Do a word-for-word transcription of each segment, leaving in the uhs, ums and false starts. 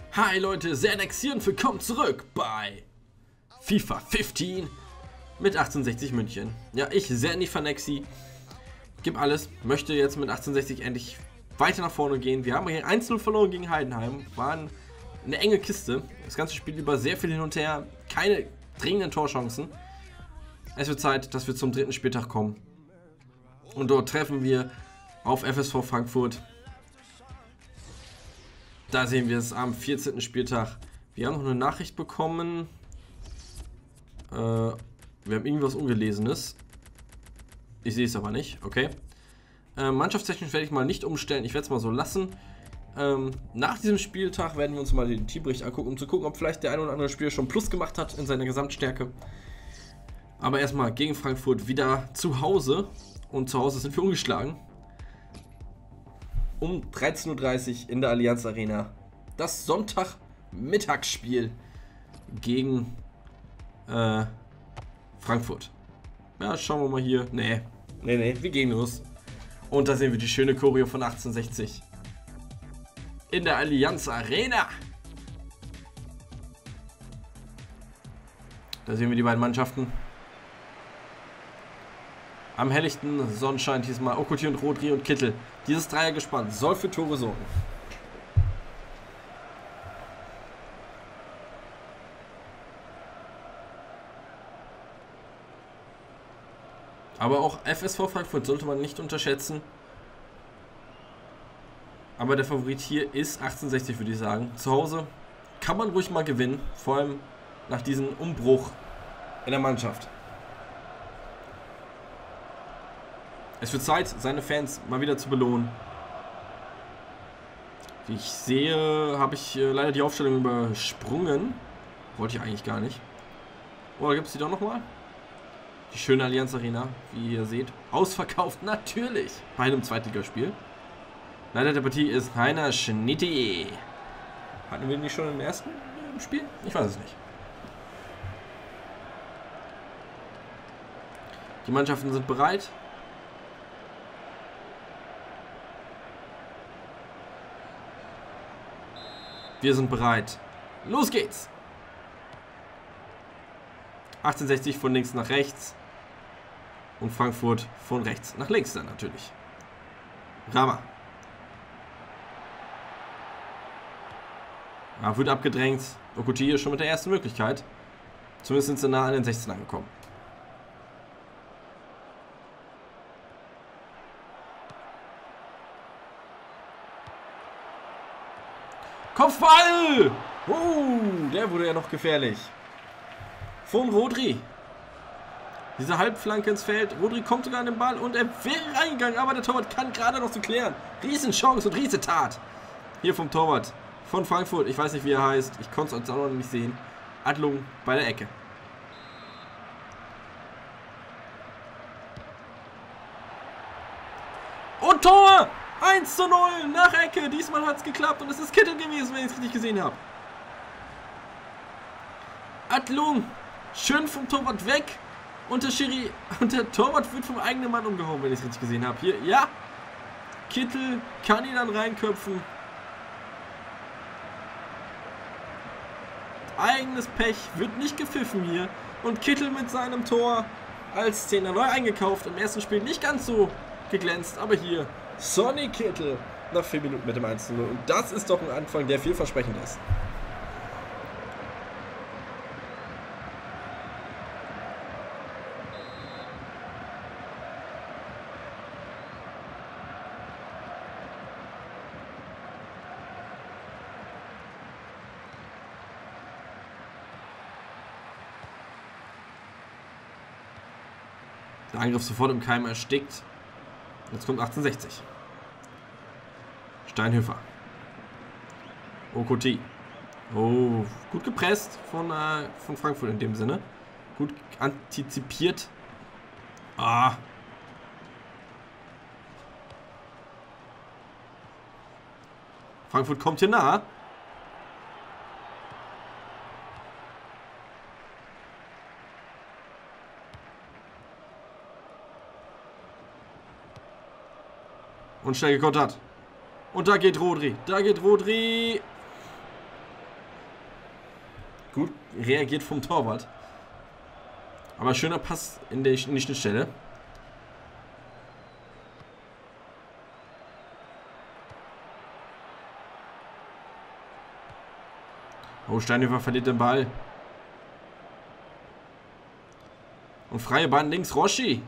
Hi Leute, Zernex hier und willkommen zurück bei FIFA fünfzehn mit achtzehnhundertsechzig München. Ja, ich, Zerniffanexi, gebe alles, möchte jetzt mit achtzehnhundertsechzig endlich weiter nach vorne gehen. Wir haben hier eins zu null verloren gegen Heidenheim, waren eine enge Kiste. Das ganze Spiel über sehr viel hin und her, keine dringenden Torchancen. Es wird Zeit, dass wir zum dritten Spieltag kommen. Und dort treffen wir auf F S V Frankfurt. Da sehen wir es am vierzehnten Spieltag. Wir haben noch eine Nachricht bekommen. Äh, wir haben irgendwas Ungelesenes. Ich sehe es aber nicht. Okay. Äh, mannschaftstechnisch werde ich mal nicht umstellen. Ich werde es mal so lassen. Ähm, nach diesem Spieltag werden wir uns mal den Teambericht angucken, um zu gucken, ob vielleicht der ein oder andere Spieler schon Plus gemacht hat in seiner Gesamtstärke. Aber erstmal gegen Frankfurt wieder zu Hause. Und zu Hause sind wir ungeschlagen. Um dreizehn Uhr dreißig in der Allianz Arena das Sonntagmittagsspiel gegen äh, Frankfurt. Ja, schauen wir mal hier. Nee, nee, nee, wir gehen los. Und da sehen wir die schöne Choreo von achtzehnhundertsechzig in der Allianz Arena. Da sehen wir die beiden Mannschaften. Am helllichten Sonnenschein diesmal Okoti und Rodri und Kittel. Dieses Dreiergespann soll für Tore sorgen. Aber auch F S V Frankfurt sollte man nicht unterschätzen. Aber der Favorit hier ist achtzehnhundertsechzig, würde ich sagen. Zu Hause kann man ruhig mal gewinnen. Vor allem nach diesem Umbruch in der Mannschaft. Es wird Zeit, seine Fans mal wieder zu belohnen. Wie ich sehe, habe ich äh, leider die Aufstellung übersprungen. Wollte ich eigentlich gar nicht. Oder gibt es die doch nochmal? Die schöne Allianz Arena, wie ihr seht. Ausverkauft, natürlich. Bei einem Zweitligaspiel. Leider der Partie ist Heiner Schnitti. Hatten wir den nicht schon im ersten im Spiel? Ich weiß es nicht. Die Mannschaften sind bereit. Wir sind bereit. Los geht's! achtzehnhundertsechzig von links nach rechts. Und Frankfurt von rechts nach links dann natürlich. Rama. Ja, wird abgedrängt. Okoti hier schon mit der ersten Möglichkeit. Zumindest sind sie nah an den sechzehn angekommen. Kopfball! Oh, der wurde ja noch gefährlich. Von Rodri. Diese Halbflanke ins Feld. Rodri kommt sogar an den Ball und er wäre reingegangen, aber der Torwart kann gerade noch zu klären. Riesenchance und Riesentat. Hier vom Torwart von Frankfurt. Ich weiß nicht, wie er heißt. Ich konnte es auch noch nicht sehen. Adlung bei der Ecke. Und Tor! eins zu null nach Ecke. Diesmal hat es geklappt und es ist Kittel gewesen, wenn ich es richtig gesehen habe. Adlung. Schön vom Torwart weg. Und der Schiri. Und der Torwart wird vom eigenen Mann umgehauen, wenn ich es richtig gesehen habe. Hier, ja. Kittel kann ihn dann reinköpfen. Eigenes Pech. Wird nicht gepfiffen hier. Und Kittel mit seinem Tor als Zehner neu eingekauft. Im ersten Spiel nicht ganz so geglänzt, aber hier Sonny Kittel nach vier Minuten mit dem eins zu null. Und das ist doch ein Anfang, der vielversprechend ist. Der Angriff sofort im Keim erstickt. Jetzt kommt achtzehnhundertsechzig. Steinhöfer. Okoti. Oh, gut gepresst von, äh, von Frankfurt in dem Sinne. Gut antizipiert. Ah. Frankfurt kommt hier nah. Und schnell gekontert. Und da geht Rodri. Da geht Rodri. reagiert vom Torwart. Aber schöner Pass in die, in die Schnittstelle. Oh, Steinhöfer verliert den Ball. Und freie Bahn links, Roschi.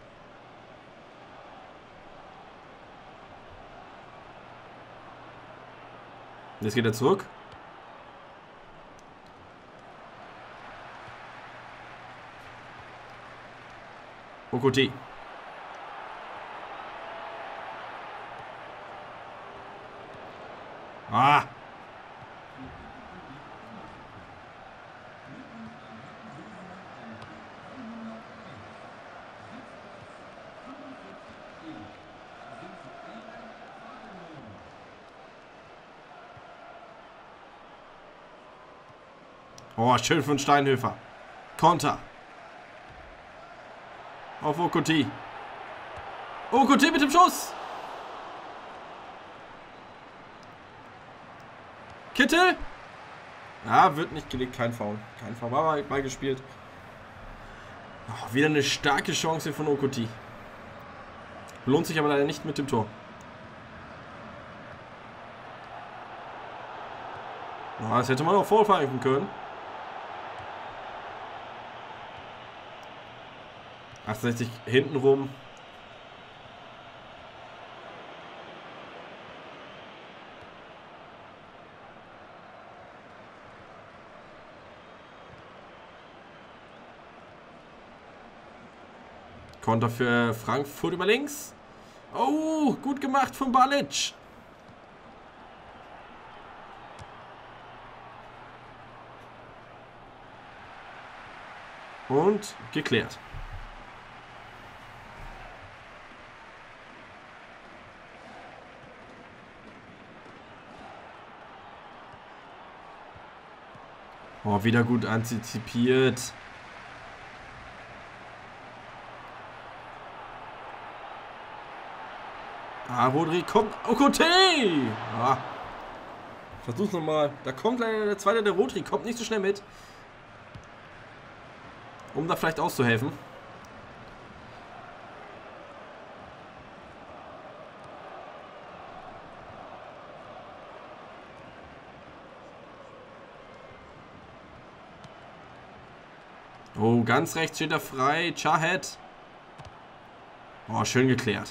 Jetzt geht er zurück. Okoti. Ah. Oh, schön von Steinhöfer. Konter. Auf Okoti. Okoti mit dem Schuss. Kittel. Ja, wird nicht gelegt. Kein Foul. Kein Foul. War mal gespielt. Oh, wieder eine starke Chance von Okoti. Lohnt sich aber leider nicht mit dem Tor. Oh, das hätte man auch vorpfeifen können. achtundsechzig hinten rum. Konter für Frankfurt über links. Oh, gut gemacht von Balic. Und geklärt. Oh, wieder gut antizipiert. Ah, Rodri kommt. Okote! Ah. Versuch's nochmal. Da kommt leider der zweite, der Rodri. Kommt nicht so schnell mit. Um da vielleicht auszuhelfen. Oh, ganz rechts steht er frei. Chahed. Oh, schön geklärt.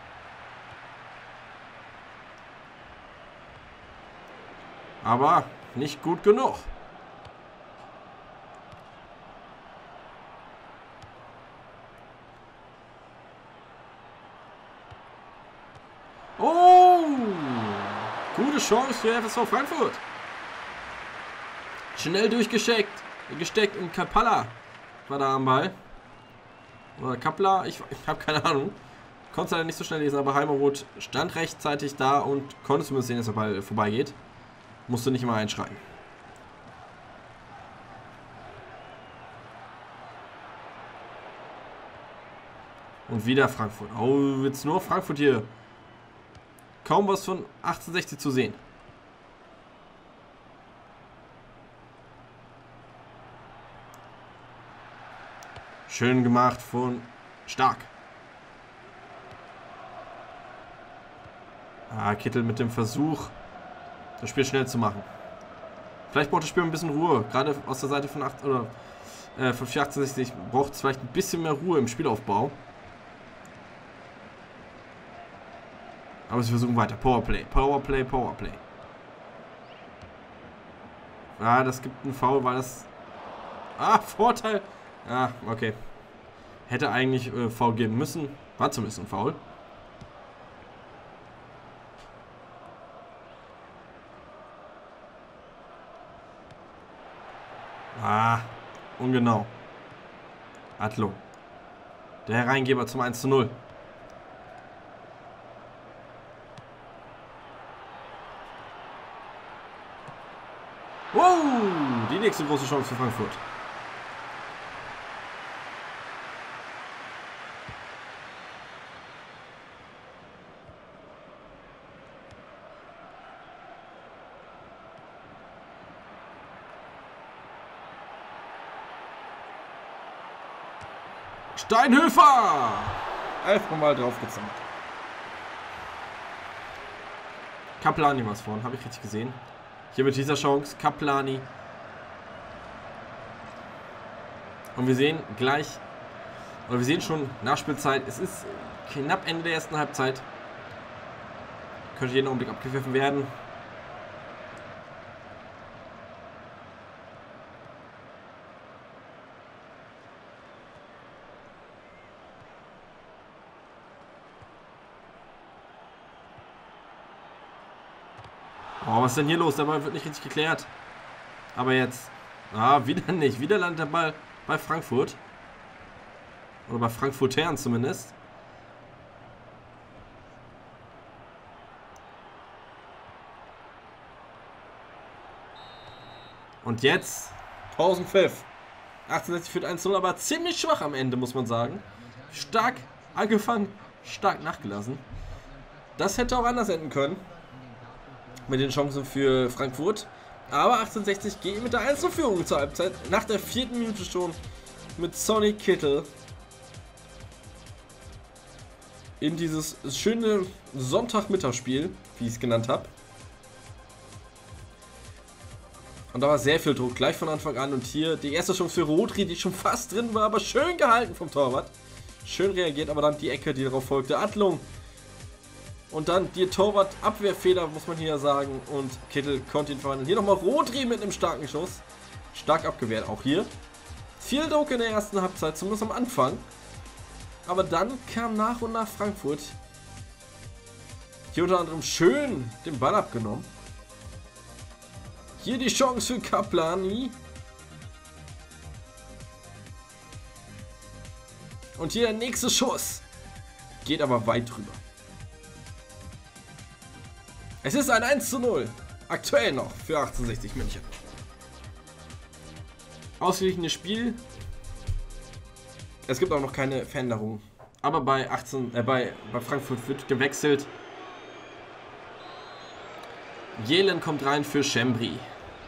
Aber nicht gut genug. Oh! Gute Chance für F S V Frankfurt. Schnell durchgesteckt. Gesteckt und Kapalla war da am Ball. Oder Kappler, ich, ich habe keine Ahnung. Konnte es leider nicht so schnell lesen, aber Heimeroth stand rechtzeitig da und konnte zumindest sehen, dass der Ball vorbeigeht. Musste nicht mal einschreien. Und wieder Frankfurt. Oh, jetzt nur Frankfurt hier. Kaum was von achtundsechzig zu sehen. Schön gemacht von Stark. Ah, Kittel mit dem Versuch, das Spiel schnell zu machen. Vielleicht braucht das Spiel ein bisschen Ruhe. Gerade aus der Seite von acht oder äh, von vier achtundsechzig braucht es vielleicht ein bisschen mehr Ruhe im Spielaufbau. Aber sie versuchen weiter. Powerplay, Powerplay, Powerplay. Ah, das gibt einen Foul, weil das... Ah, Vorteil. Ah, okay. Hätte eigentlich äh, Foul geben müssen. War zumindest ein Foul. Ah, ungenau. Atlo. Der Hereingeber zum eins zu null. Wow, die nächste große Chance für Frankfurt. Steinhöfer! Elfmal draufgezimmert. Kaplani war es vorhin, habe ich richtig gesehen. Hier mit dieser Chance, Kaplani. Und wir sehen gleich, oder wir sehen schon Nachspielzeit. Es ist knapp Ende der ersten Halbzeit. Könnte jeden Augenblick abgepfiffen werden. Oh, was ist denn hier los? Der Ball wird nicht richtig geklärt. Aber jetzt. Ah, wieder nicht. Wieder landet der Ball bei Frankfurt. Oder bei Frankfurtern zumindest. Und jetzt Pausenpfiff. achtundsechzig führt eins zu null, aber ziemlich schwach am Ende, muss man sagen. Stark angefangen, stark nachgelassen. Das hätte auch anders enden können. Mit den Chancen für Frankfurt. Aber achtundsechzig geht mit der eins zu Führung zur Halbzeit. Nach der vierten Minute schon mit Sonny Kittel. In dieses schöne Sonntagmittagsspiel, wie ich es genannt habe. Und da war sehr viel Druck, gleich von Anfang an. Und hier die erste Chance für Rodri, die schon fast drin war, aber schön gehalten vom Torwart. Schön reagiert, aber dann die Ecke, die darauf folgte. Adlung. Und dann die Torwart-Abwehrfehler, muss man hier sagen. Und Kittel konnte ihn verwandeln. Hier nochmal Rodri mit einem starken Schuss. Stark abgewehrt, auch hier. Viel Druck in der ersten Halbzeit, zumindest am Anfang. Aber dann kam nach und nach Frankfurt. Hier unter anderem schön den Ball abgenommen. Hier die Chance für Kaplani. Und hier der nächste Schuss. Geht aber weit drüber. Es ist ein eins zu null. Aktuell noch für achtundsechzig München. Ausgeglichenes Spiel. Es gibt auch noch keine Veränderung. Aber bei, achtzehn, äh, bei, bei Frankfurt wird gewechselt. Jelen kommt rein für Chambry.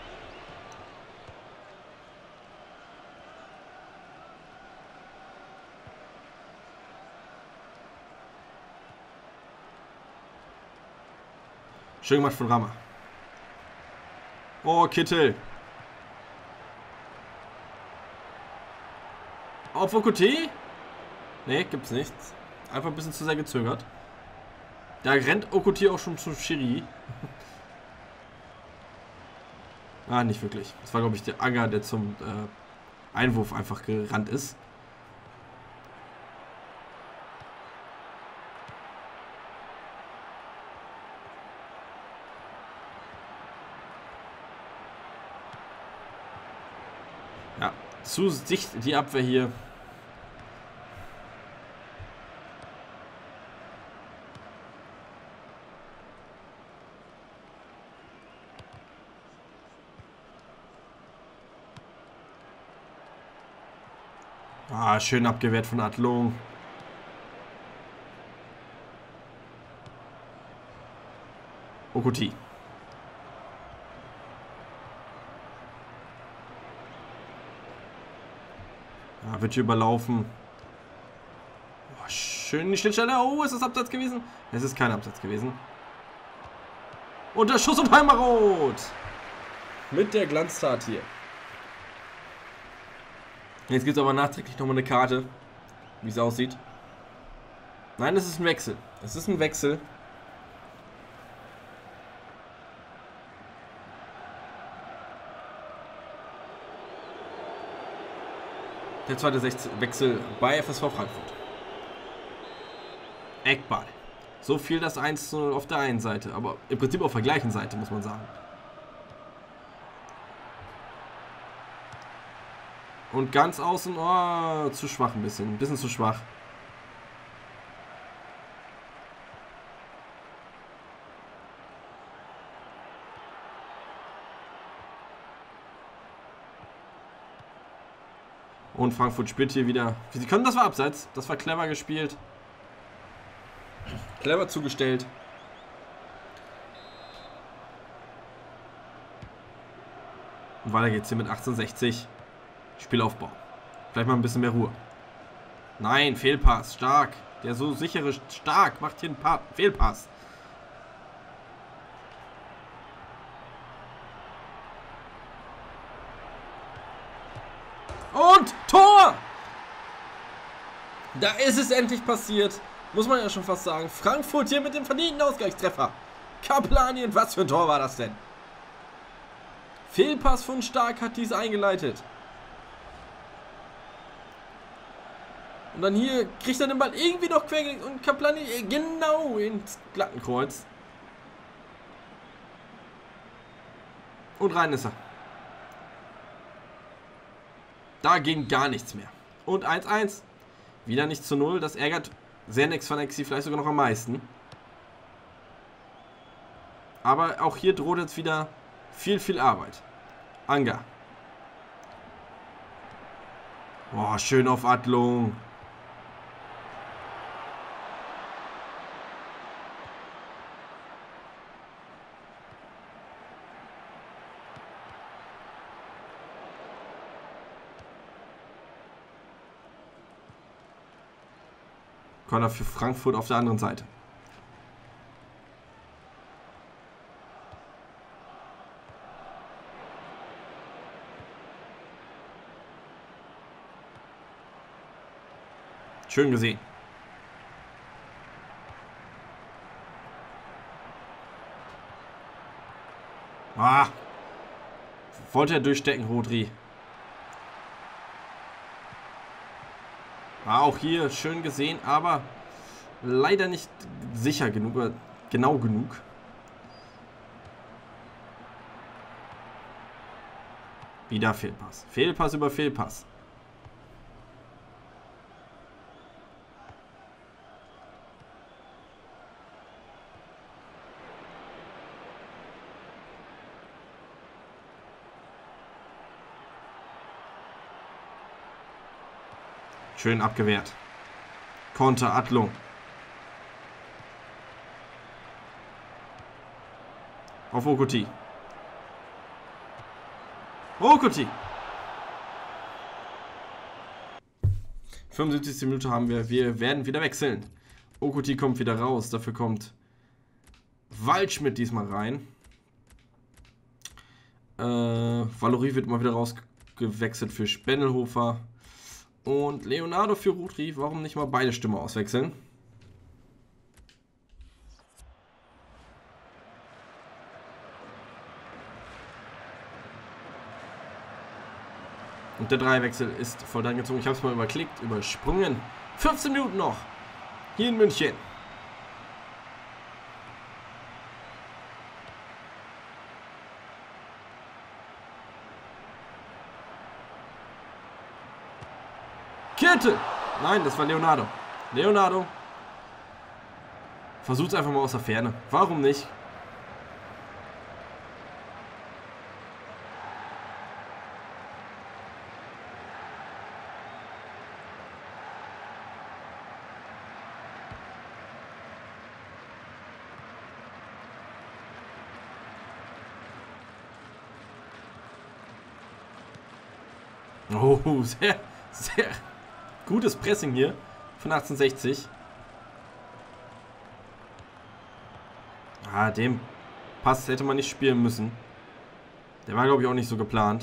Schön gemacht von Rama. Oh, Kittel. Auf Okuti? Ne, gibt's nichts. Einfach ein bisschen zu sehr gezögert. Da rennt Okuti auch schon zum Schiri. Ah, nicht wirklich. Das war, glaube ich, der Anger, der zum äh, Einwurf einfach gerannt ist. Ja, zu dicht die Abwehr hier. Ah, schön abgewehrt von Adlung. Okuti. Ja, wird hier überlaufen. Oh, schön die Schnittstelle. Oh, ist das Absatz gewesen? Es ist kein Absatz gewesen. Und der Schuss und Heimerot. Mit der Glanztat hier. Jetzt gibt es aber nachträglich nochmal eine Karte, wie es aussieht. Nein, es ist ein Wechsel. Es ist ein Wechsel. Der zweite Wechsel bei F S V Frankfurt. Eckball. So viel das eins zu null auf der einen Seite, aber im Prinzip auf der gleichen Seite, muss man sagen. Und ganz außen, oh, zu schwach ein bisschen. Ein bisschen zu schwach. Und Frankfurt spielt hier wieder. Sie können, das war abseits. Das war clever gespielt. Clever zugestellt. Und weiter geht's hier mit achtundsechzig. Spielaufbau. Vielleicht mal ein bisschen mehr Ruhe. Nein, Fehlpass. Stark. Der so sichere Stark macht hier einen pa Fehlpass. Und Tor! Da ist es endlich passiert. Muss man ja schon fast sagen. Frankfurt hier mit dem verdienten Ausgleichstreffer. Kaplanien, was für ein Tor war das denn? Fehlpass von Stark hat dies eingeleitet. Und dann hier kriegt er den Ball irgendwie noch quer und Kaplani genau ins Plattenkreuz. Und rein ist er. Da ging gar nichts mehr. Und eins eins. Wieder nicht zu null. Das ärgert Xernex Phanexy vielleicht sogar noch am meisten. Aber auch hier droht jetzt wieder viel, viel Arbeit. Anga. Boah, schön auf Adlung. Corner für Frankfurt auf der anderen Seite. Schön gesehen. Ah. Wollte er durchstecken, Rodri. War auch hier schön gesehen, aber leider nicht sicher genug, oder genau genug. Wieder Fehlpass. Fehlpass über Fehlpass. Schön abgewehrt. Konter Adlung. Auf Okoti. Okoti. fünfundsiebzigste Minute haben wir. Wir werden wieder wechseln. Okoti kommt wieder raus. Dafür kommt Waldschmidt diesmal rein. Äh, Valorie wird mal wieder rausgewechselt für Spendelhofer. Und Leonardo für Rodri. Warum nicht mal beide Stimmen auswechseln? Und der Dreiwechsel ist voll angezogen. Ich habe es mal überklickt, übersprungen. fünfzehn Minuten noch. Hier in München. Kette! Nein, das war Leonardo. Leonardo. Versucht es einfach mal aus der Ferne. Warum nicht? Oh, sehr, sehr gutes Pressing hier von achtzehnhundertsechzig. Ah, den Pass hätte man nicht spielen müssen. Der war, glaube ich, auch nicht so geplant.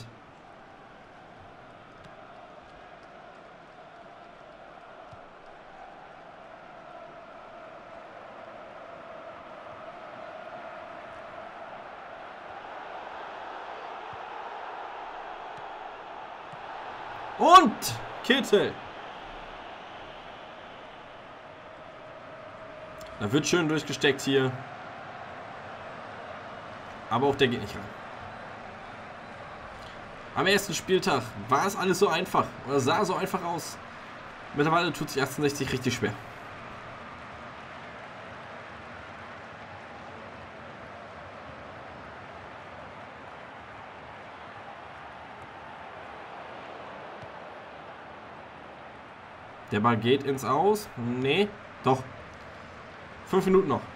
Und Kittel. Da wird schön durchgesteckt hier. Aber auch der geht nicht rein. Am ersten Spieltag war es alles so einfach. Oder sah so einfach aus. Mittlerweile tut sich achtzehnhundertsechzig richtig schwer. Der Ball geht ins Aus. Nee, doch. Fünf Minuten noch.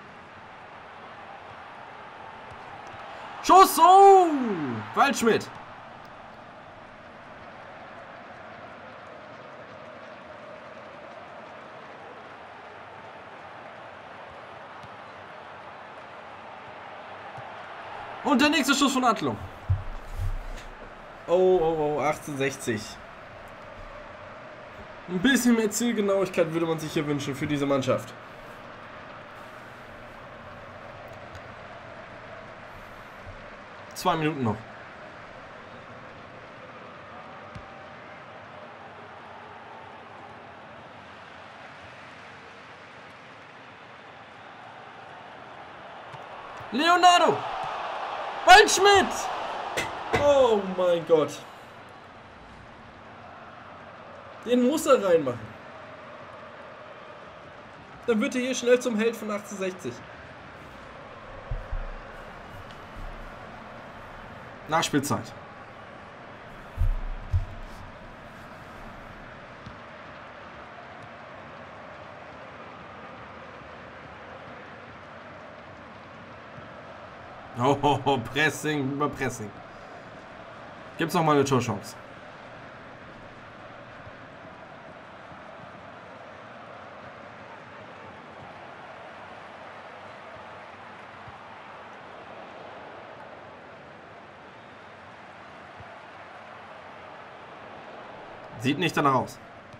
Schuss! Oh! Waldschmidt. Und der nächste Schuss von Adlung. Oh, oh, oh, achtzehnhundertsechzig. Ein bisschen mehr Zielgenauigkeit würde man sich hier wünschen für diese Mannschaft. Zwei Minuten noch. Leonardo! Waldschmidt! Oh mein Gott. Den muss er reinmachen. Dann wird er hier schnell zum Held von achtzehnhundertsechzig. Nachspielzeit. Oh, oh, oh, Pressing über Pressing. Gibt's noch mal eine Torchance. Sieht nicht danach aus.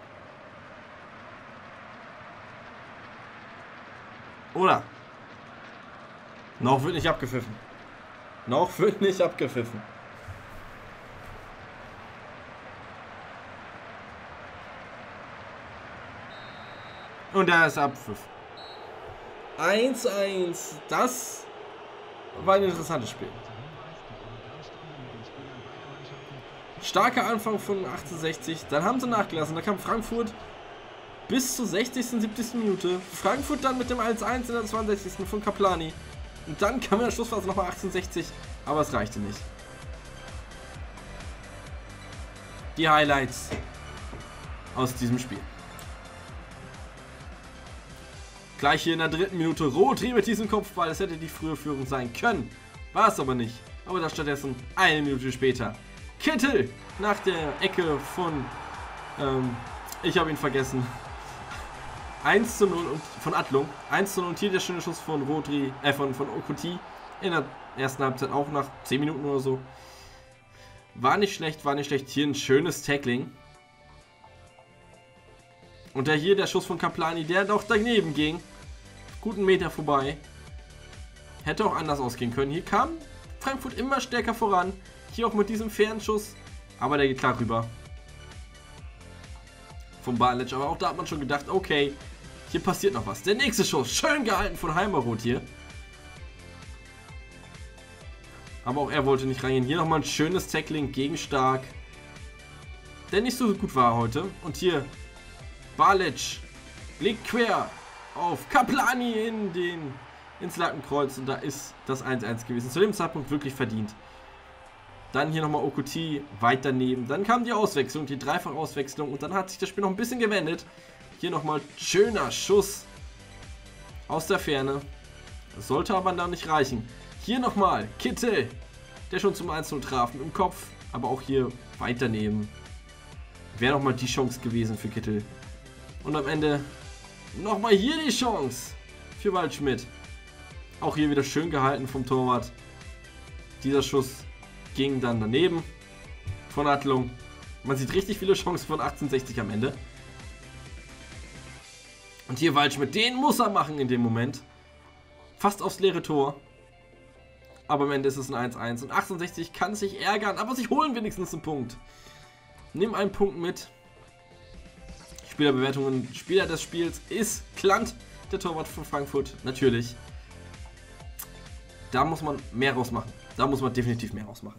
Oder? Noch wird nicht abgepfiffen. Noch wird nicht abgepfiffen. Und da ist Abpfiff. eins eins. Das war ein interessantes Spiel. Starker Anfang von achtzehnhundertsechzig. Dann haben sie nachgelassen. Da kam Frankfurt bis zur sechzigsten, siebzigsten Minute. Frankfurt dann mit dem eins eins in der zweiundsechzigsten von Kaplani. Und dann kam in der Schlussphase nochmal achtzehnhundertsechzig. Aber es reichte nicht. Die Highlights aus diesem Spiel. Gleich hier in der dritten Minute Rodri mit diesem Kopfball. Das hätte die frühe Führung sein können. War es aber nicht. Aber da stattdessen eine Minute später Kittel nach der Ecke von, ähm, ich habe ihn vergessen, eins zu null und von Adlung. eins zu null und hier der schöne Schuss von Rodri, äh, von, von Okuti in der ersten Halbzeit auch nach zehn Minuten oder so. War nicht schlecht, war nicht schlecht. Hier ein schönes Tackling. Und der hier der Schuss von Kaplani, der doch daneben ging. Guten Meter vorbei. Hätte auch anders ausgehen können. Hier kam Frankfurt immer stärker voran. Hier auch mit diesem Fernschuss. Aber der geht klar rüber. Vom Balic. Aber auch da hat man schon gedacht, okay, hier passiert noch was. Der nächste Schuss. Schön gehalten von Heimeroth hier. Aber auch er wollte nicht reingehen. Hier nochmal ein schönes Tackling gegen Stark. Der nicht so gut war heute. Und hier Balic legt quer auf Kaplani in den, ins Lattenkreuz. Und da ist das eins eins gewesen. Zu dem Zeitpunkt wirklich verdient. Dann hier nochmal Okuti weit daneben. Dann kam die Auswechslung, die Dreifach-Auswechslung. Und dann hat sich das Spiel noch ein bisschen gewendet. Hier nochmal schöner Schuss aus der Ferne. Das sollte aber da nicht reichen. Hier nochmal Kittel, der schon zum eins null traf mit dem Kopf. Aber auch hier weit daneben. Wäre nochmal die Chance gewesen für Kittel. Und am Ende nochmal hier die Chance für Waldschmidt. Auch hier wieder schön gehalten vom Torwart. Dieser Schuss ging dann daneben von Adlung. Man sieht richtig viele Chancen von achtzehnhundertsechzig am Ende. Und hier Waldschmidt, den muss er machen in dem Moment. Fast aufs leere Tor. Aber am Ende ist es ein eins eins. Und achtzehnhundertsechzig kann sich ärgern, aber sie holen wenigstens einen Punkt. Nimm einen Punkt mit. Spielerbewertungen. Spieler des Spiels ist Klant, der Torwart von Frankfurt. Natürlich. Da muss man mehr rausmachen. Da muss man definitiv mehr rausmachen.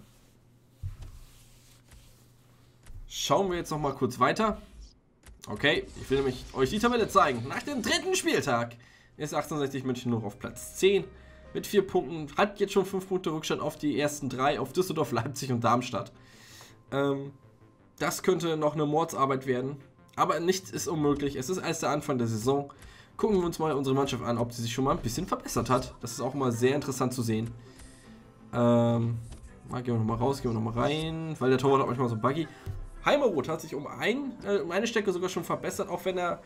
Schauen wir jetzt noch mal kurz weiter. Okay, ich will nämlich euch die Tabelle zeigen. Nach dem dritten Spieltag ist achtzehnhundertsechzig München noch auf Platz zehn. Mit vier Punkten. Hat jetzt schon fünf Punkte Rückstand auf die ersten drei. Auf Düsseldorf, Leipzig und Darmstadt. Ähm, das könnte noch eine Mordsarbeit werden. Aber nichts ist unmöglich. Es ist erst der Anfang der Saison. Gucken wir uns mal unsere Mannschaft an, ob sie sich schon mal ein bisschen verbessert hat. Das ist auch mal sehr interessant zu sehen. Ähm, mal gehen wir nochmal raus, gehen wir nochmal rein. Weil der Torwart hat manchmal so buggy. Heimeroth hat sich um, ein, äh, um eine Stärke sogar schon verbessert, auch wenn er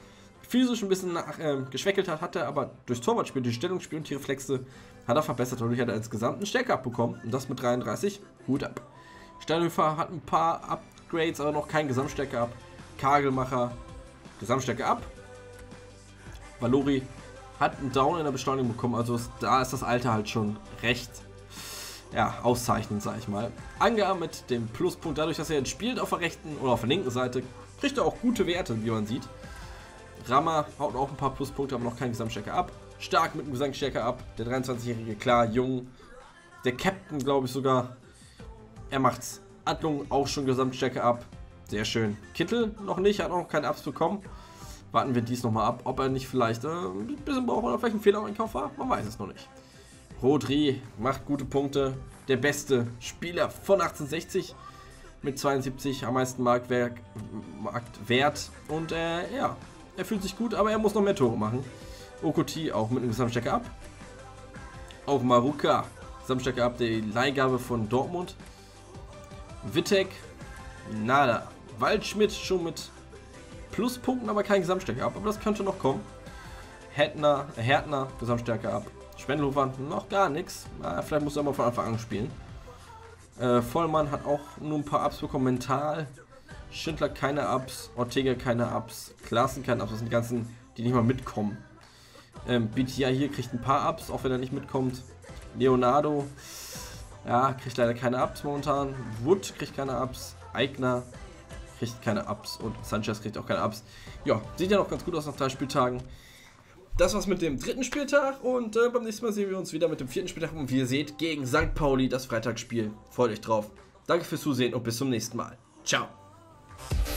physisch ein bisschen nach, äh, geschwächelt hat, hat er aber durch Torwartspiel, durch Stellungsspiel und die Reflexe hat er verbessert. Dadurch hat er insgesamt einen Stärke abbekommen. Und das mit dreiunddreißig. Hut ab. Steinhöfer hat ein paar Upgrades, aber noch kein Gesamtstärke ab. Kagelmacher, Gesamtstärke ab. Valori hat einen Down in der Beschleunigung bekommen. Also ist, da ist das Alter halt schon recht ja, auszeichnend, sag ich mal. Anga mit dem Pluspunkt, dadurch, dass er jetzt spielt auf der rechten oder auf der linken Seite, kriegt er auch gute Werte, wie man sieht. Rama haut auch ein paar Pluspunkte, aber noch kein Gesamtstärke ab. Stark mit dem Gesamtstärke ab. Der dreiundzwanzigjährige, klar, jung. Der Captain, glaube ich sogar. Er macht's. Adlung auch schon Gesamtstärke ab. Sehr schön. Kittel noch nicht, hat auch noch keine Ups bekommen. Warten wir dies nochmal ab, ob er nicht vielleicht äh, ein bisschen braucht oder vielleicht einen Fehler im Einkauf war. Man weiß es noch nicht. Rodri macht gute Punkte. Der beste Spieler von achtzehnhundertsechzig mit zweiundsiebzig, am meisten Marktwert. Marktwert. Und äh, ja, er fühlt sich gut, aber er muss noch mehr Tore machen. Okoti auch mit einem Gesamtstärke ab. Auch Maruka, Gesamtstärke ab, die Leihgabe von Dortmund. Wittek, nada. Waldschmidt schon mit Pluspunkten, aber kein Gesamtstärke ab, aber das könnte noch kommen. Härtner, Härtner, Gesamtstärke ab. Spendelhofer noch gar nichts. Vielleicht muss er mal von Anfang an spielen. Äh, Vollmann hat auch nur ein paar Ups bekommen. Mental. Schindler keine Ups. Ortega keine Ups. Klaassen keine Ups. Das sind die ganzen, die nicht mal mitkommen. Ähm, B T I hier kriegt ein paar Ups, auch wenn er nicht mitkommt. Leonardo. Ja, kriegt leider keine Ups momentan. Wood kriegt keine Ups. Eigner kriegt keine Ups. Und Sanchez kriegt auch keine Ups. Ja, sieht ja noch ganz gut aus nach drei Spieltagen. Das war's mit dem dritten Spieltag und äh, beim nächsten Mal sehen wir uns wieder mit dem vierten Spieltag und wie ihr seht, gegen Sankt Pauli das Freitagsspiel. Freut euch drauf. Danke fürs Zusehen und bis zum nächsten Mal. Ciao.